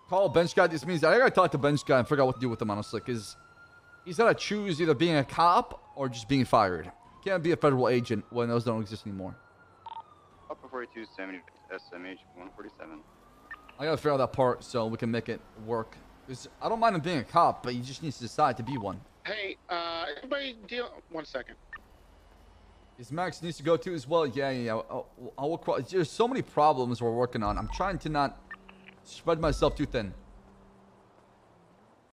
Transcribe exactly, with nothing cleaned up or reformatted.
Call bench guy. This means I gotta talk to bench guy and figure out what to do with him, honestly, because he's gotta choose either being a cop or just being fired. Can't be a federal agent when those don't exist anymore. Upper forty-two seventy S M H one forty-seven. I gotta figure out that part so we can make it work. Because I don't mind him being a cop, but he just needs to decide to be one. Hey, uh, everybody deal... One second. Is Max needs to go to as well? Yeah, yeah, yeah. I'll, I'll, I'll, there's so many problems we're working on. I'm trying to not spread myself too thin.